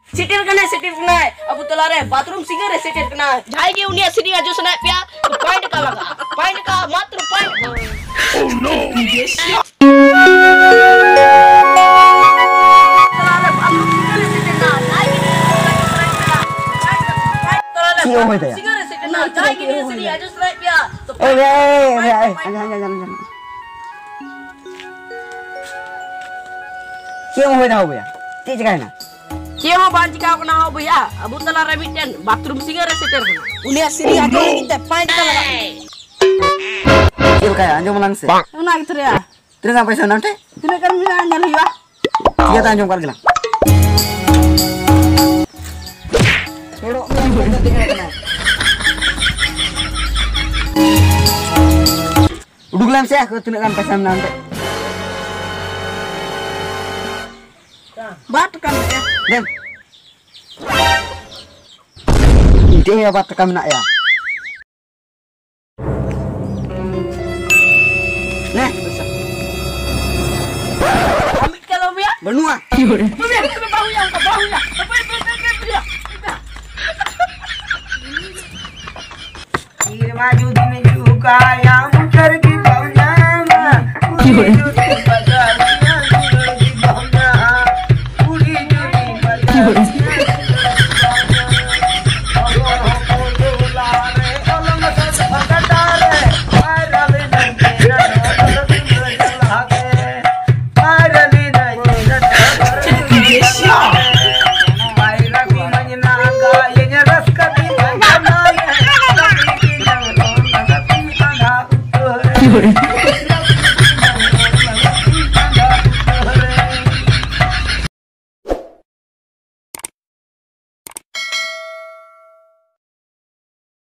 settle कना अब तला रे बाथरूम सिंगर रे सेटिल कना जाय के उनिया सिटी आजो सना पिया तो पॉइंट का लगा पॉइंट का मात्र पॉइंट ओह नो क्यों होता है सिंगर रे सेटिल ना जाय के सिटी आजो सना पिया तो क्यों होता है भैया तीज का है ना क्यों बांच का अपना हो भैया अब तला रे मिटन बाथरूम सिंगर रे सेटिल कना उनिया सिटी आजो लगी पॉइंट का लगा क्यों का अंजो मलांग से उना कितरे तेरे पैसा नंटे तिने कर मिला अंजल हिवा ये तो अंजो कर गला छोड़ो मैं देखने का उड़गलाम से aku tuna kan पैसा नंटे बात kan ya dan ide ya baat kam nak ya nah amit kalau ya benua maju dini juga yang pergi baunya You're